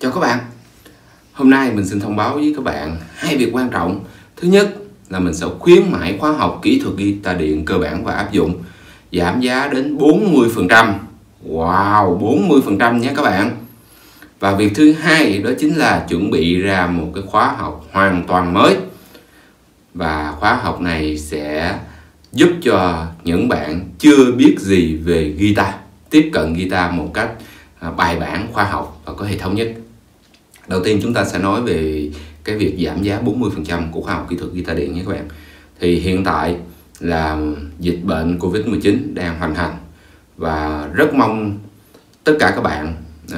Chào các bạn. Hôm nay mình xin thông báo với các bạn hai việc quan trọng. Thứ nhất là mình sẽ khuyến mãi khóa học kỹ thuật guitar điện cơ bản và áp dụng, giảm giá đến 40%. Wow, 40% nhé các bạn. Và việc thứ hai đó chính là chuẩn bị ra một cái khóa học hoàn toàn mới. Và khóa học này sẽ giúp cho những bạn chưa biết gì về guitar tiếp cận guitar một cách bài bản, khoa học và có hệ thống nhất. Đầu tiên chúng ta sẽ nói về cái việc giảm giá 40% của khóa học kỹ thuật guitar điện nhé các bạn. Thì hiện tại là dịch bệnh Covid-19 đang hoành hành và rất mong tất cả các bạn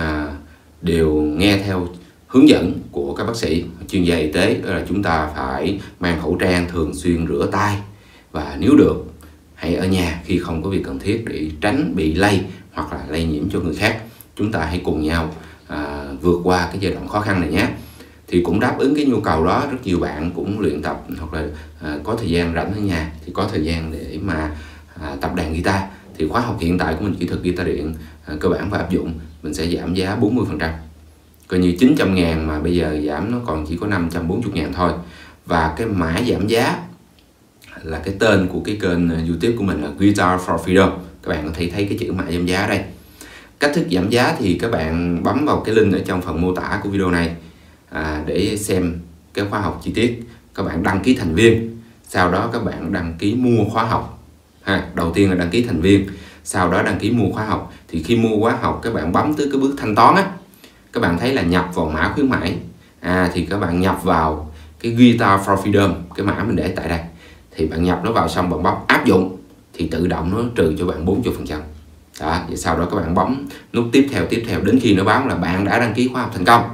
đều nghe theo hướng dẫn của các bác sĩ, chuyên gia y tế, đó là chúng ta phải mang khẩu trang, thường xuyên rửa tay và nếu được hãy ở nhà khi không có việc cần thiết để tránh bị lây hoặc là lây nhiễm cho người khác. Chúng ta hãy cùng nhau vượt qua cái giai đoạn khó khăn này nhé. Thì cũng đáp ứng cái nhu cầu đó, rất nhiều bạn cũng luyện tập hoặc là có thời gian rảnh ở nhà thì có thời gian để mà tập đàn guitar. Thì khóa học hiện tại của mình kỹ thuật guitar điện cơ bản và áp dụng, mình sẽ giảm giá 40%. Coi như 900.000 mà bây giờ giảm nó còn chỉ có 540.000 thôi. Và cái mã giảm giá là cái tên của cái kênh YouTube của mình là Guitar for Freedom. Các bạn có thể thấy cái chữ mã giảm giá đây. Cách thức giảm giá thì các bạn bấm vào cái link ở trong phần mô tả của video này để xem cái khóa học chi tiết. Các bạn đăng ký thành viên, sau đó các bạn đăng ký mua khóa học. Đầu tiên là đăng ký thành viên, sau đó đăng ký mua khóa học. Thì khi mua khóa học các bạn bấm tới cái bước thanh toán á, các bạn thấy là nhập vào mã khuyến mãi. Thì các bạn nhập vào cái Guitar for Freedom, cái mã mình để tại đây. Thì bạn nhập nó vào xong bạn bấm áp dụng thì tự động nó trừ cho bạn 40%. Đó, và sau đó các bạn bấm nút tiếp theo đến khi nó báo là bạn đã đăng ký khóa học thành công.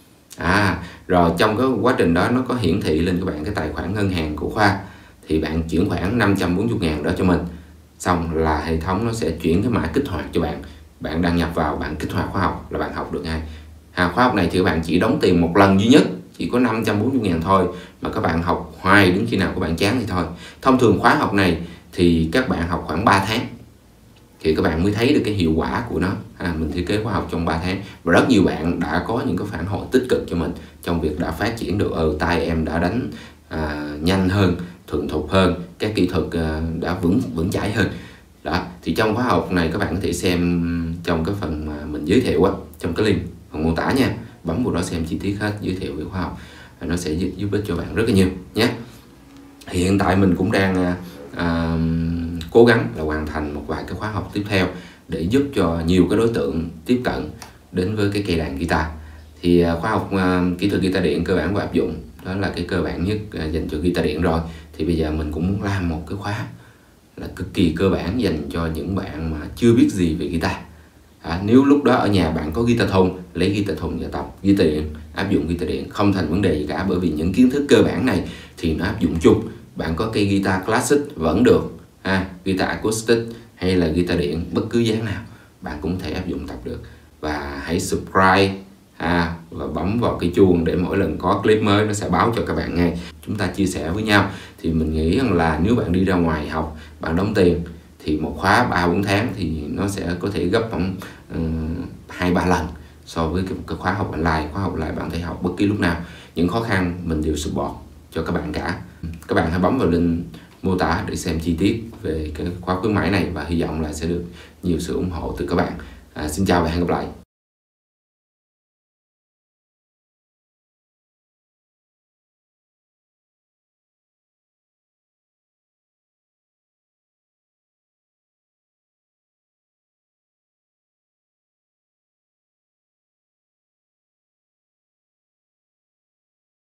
Rồi trong cái quá trình đó nó có hiển thị lên các bạn cái tài khoản ngân hàng của khoa, thì bạn chuyển khoản 540.000 đó cho mình, xong là hệ thống nó sẽ chuyển cái mã kích hoạt cho bạn. Bạn đăng nhập vào, bạn kích hoạt khóa học là bạn học được ngay. Khóa học này thì các bạn chỉ đóng tiền một lần duy nhất, chỉ có 540.000 thôi, mà các bạn học hoài đến khi nào các bạn chán thì thôi. Thông thường khóa học này thì các bạn học khoảng 3 tháng thì các bạn mới thấy được cái hiệu quả của nó. Mình thiết kế khóa học trong 3 tháng và rất nhiều bạn đã có những cái phản hồi tích cực cho mình trong việc đã phát triển được tay em đã đánh nhanh hơn, thuần thục hơn, các kỹ thuật đã vững chãi hơn. Đó, thì trong khóa học này các bạn có thể xem trong cái phần mà mình giới thiệu trong cái link phần mô tả nha, bấm vào đó xem chi tiết hết, giới thiệu về khóa học, nó sẽ giúp ích cho bạn rất là nhiều nhé. Thì hiện tại mình cũng đang cố gắng là hoàn thành một vài cái khóa học tiếp theo để giúp cho nhiều cái đối tượng tiếp cận đến với cái cây đàn guitar. Thì khóa học kỹ thuật guitar điện cơ bản và áp dụng đó là cái cơ bản nhất dành cho guitar điện rồi. Thì bây giờ mình cũng muốn làm một cái khóa là cực kỳ cơ bản dành cho những bạn mà chưa biết gì về guitar. Nếu lúc đó ở nhà bạn có guitar thùng, lấy guitar thùng và tập guitar điện, áp dụng guitar điện không thành vấn đề gì cả, bởi vì những kiến thức cơ bản này thì nó áp dụng chung. Bạn có cây guitar classic vẫn được, guitar acoustic hay là guitar điện bất cứ dáng nào bạn cũng có thể áp dụng tập được. Và hãy subscribe và bấm vào cái chuông để mỗi lần có clip mới nó sẽ báo cho các bạn ngay. Chúng ta chia sẻ với nhau. Thì mình nghĩ rằng là nếu bạn đi ra ngoài học, bạn đóng tiền thì một khóa 3-4 tháng thì nó sẽ có thể gấp khoảng 2-3 lần so với cái khóa học online. Khóa học online bạn thể học bất kỳ lúc nào, những khó khăn mình đều support cho các bạn cả. Các bạn hãy bấm vào link mô tả để xem chi tiết về cái khóa khuyến mãi này và hy vọng là sẽ được nhiều sự ủng hộ từ các bạn. Xin chào và hẹn gặp lại.